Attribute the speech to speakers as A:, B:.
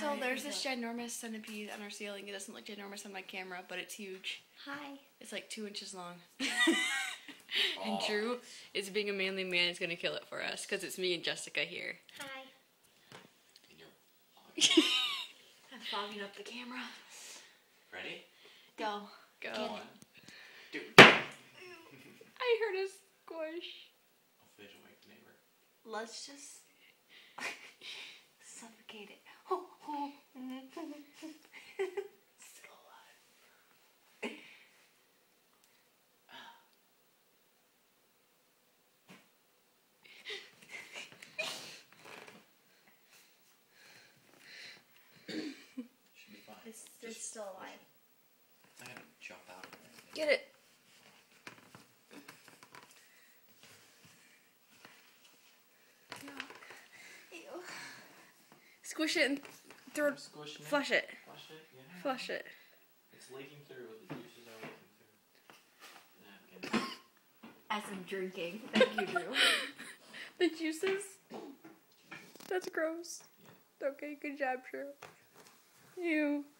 A: So there's this ginormous centipede on our ceiling. It doesn't look ginormous on my camera, but it's huge.
B: Hi.
A: It's like 2 inches long. And Drew is being a manly man. Is gonna kill it for us because it's me and Jessica here.
B: Hi.
A: I'm fogging up the camera.
C: Ready?
A: Go. Go.
C: 1, 2.
A: I heard a squish.
C: I'll finish and wake the neighbor.
B: Let's just suffocate it.
C: Still alive. Should be fine.
B: It's still alive.
C: I gotta jump out of it.
A: Get it.
B: Ew.
A: Squish it and throw it.
C: Squishing
A: Flush it.
C: Flush it? Yeah.
A: Flush it.
C: It's leaking through. The juices are leaking through. Napkin.
B: As I'm drinking. Thank you, Drew.
A: The juices? That's gross.
C: Yeah.
A: Okay, good job, Drew. Ew.